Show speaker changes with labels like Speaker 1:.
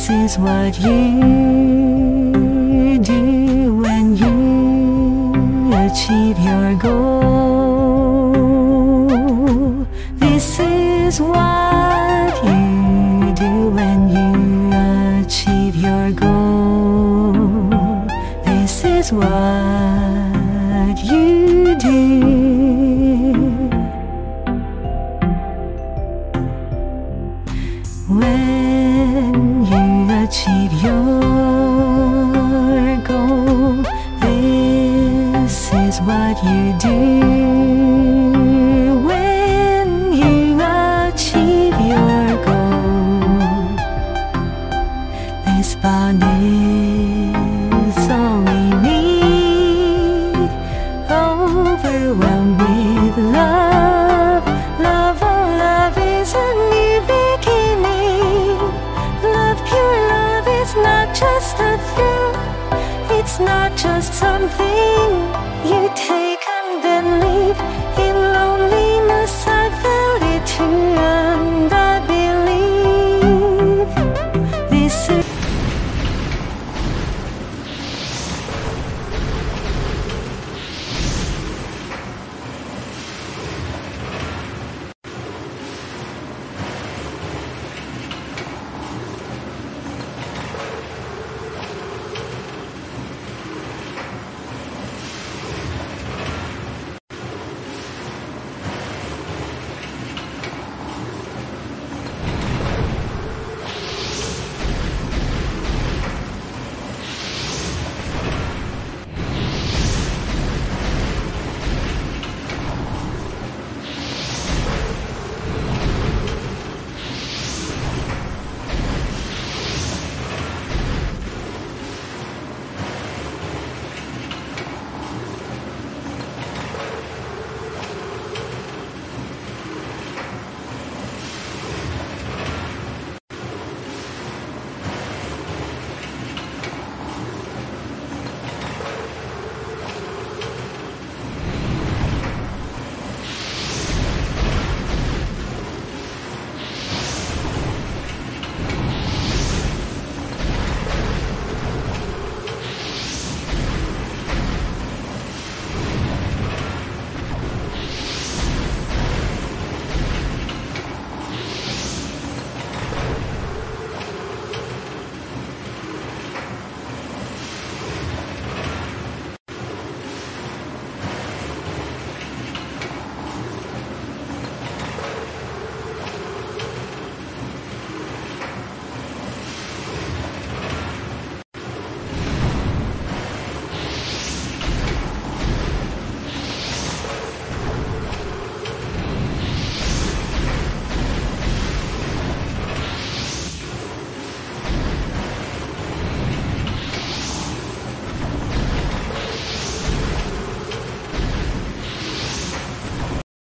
Speaker 1: This is what you do when you achieve your goal. This is what you do when you achieve your goal. This is what you do. When you achieve your goal, this is what you do. When you achieve your goal, this bond is all we need. Overwhelmed with love, love, oh love is a new beginning. Love, pure love is not just a thrill. It's not just something you take and then leave.